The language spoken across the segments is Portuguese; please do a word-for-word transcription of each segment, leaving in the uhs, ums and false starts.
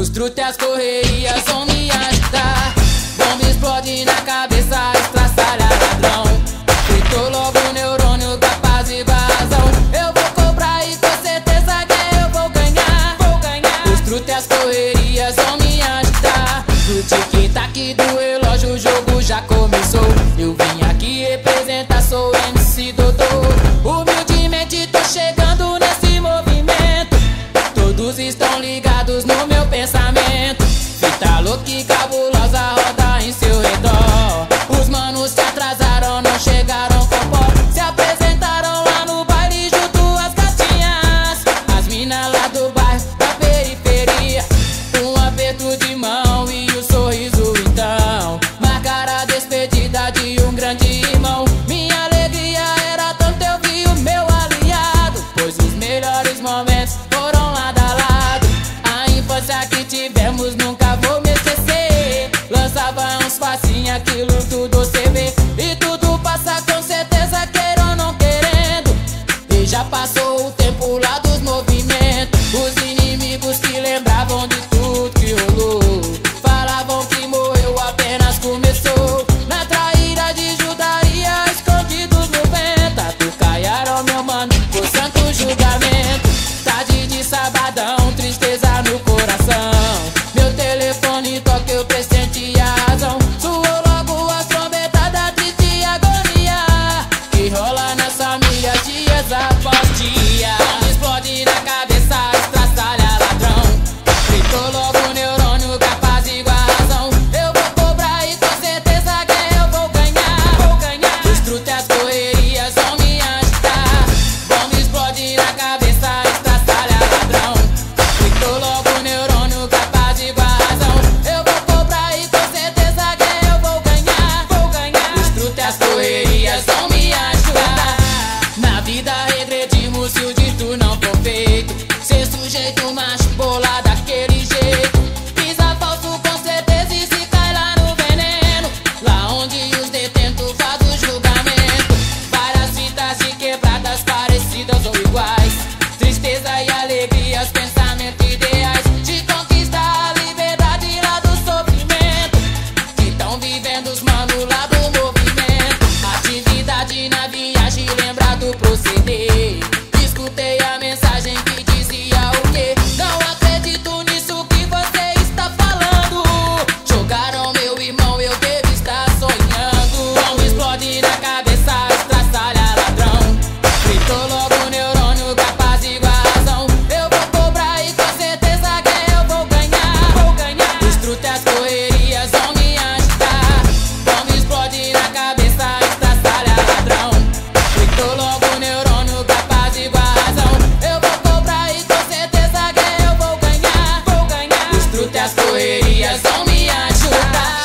Os truques e as correrias vão me ajudar. Bomba explode na cabeça, estraçalha ladrão. Fritou logo o neurônio capaz de vazão. Eu vou cobrar e com certeza que eu vou ganhar, vou ganhar. Os truques e as correrias vão me ajudar. No tic-tac do relógio o jogo já começou. Eu vim aqui representar, sou M C Dodô. Humildemente tô chegando nesse movimento. Todos estão ligados no meu pensamento. Fita louca e cabulosa roda em seu redor. Os manos se atrasaram, não chegaram com pó. Se apresentaram lá no baile junto às gatinhas. As minas lá do bairro, da periferia. Um aperto de mão e o sorriso então marcaram a despedida de um grande irmão. Minha alegria era tanto, eu vi o meu aliado, pois os melhores momentos foram lado a lado. A infância que tivemos nunca vou me esquecer. Lançava uns facinhos, aquilo tudo você vê. E tudo passa com certeza, queira ou não querendo. E já passou o tempo lá dos movimentos. Os inimigos que lembravam de tudo que rolou falavam que morreu, apenas começou. Na traíra de judaria, escondidos no vento. Atucaiaram meu mano por santo julgamento. Tarde de sabadão, tristeza no coração. Meu telefone toca, eu pressenti a razão. Soou logo as trombetadas, triste e agonia que rola nas famílias dias após dia. Bomba explode na cabeça, estraçalha ladrão. Fritou logo o neurônio capaz de razão. Eu vou cobrar e com certeza que eu vou ganhar, vou ganhar. Os truques e as correrias vão me ajudar. Bomba explode na cabeça, estraçalha ladrão. Fritou logo o neurônio capaz de razão. Eu vou cobrar e com certeza que eu vou ganhar, vou ganhar. Os truques e as correrias vão me ajudar. Na vida regredimos se o dito não for feito. Ser sujeito macho bolar daquele jeito. Pisa falso com certeza e se cai lá no veneno. Lá onde os detentos fazem o julgamento. Várias fitas e quebradas parecidas ou iguais. Tristeza e alegrias, pensamentos ideais. De conquistar a liberdade lá do sofrimento. Que tão vivendo os manos lá do movimento. Atividade na viagem, lembra do proceder. Escutei a mensagem que dizia o quê? Não acredito nisso que você está falando. Jogaram meu irmão, eu devo estar sonhando. Bomba explode na cabeça, estraçalha ladrão. Fritou logo o neurônio capaz de razão. Eu vou cobrar e com certeza que eu vou ganhar, vou ganhar. Os truques e as correrias vão me ajudar. Bomba explode na cabeça, estraçalha ladrão. Fritou logo o neurônio capaz de razão. Eu vou cobrar e com certeza que eu vou ganhar, vou ganhar. Os truques e as correrias vão me ajudar.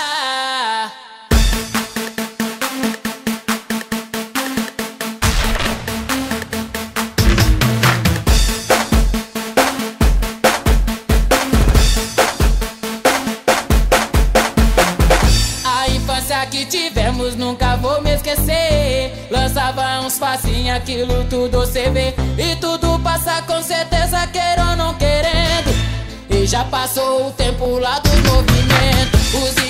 A infância que tivemos nunca vou me esquecer. Lançava uns facinhos, aquilo tudo você vê. E tudo passa com certeza, queira ou não querendo. E já passou o tempo lá do movimento. Os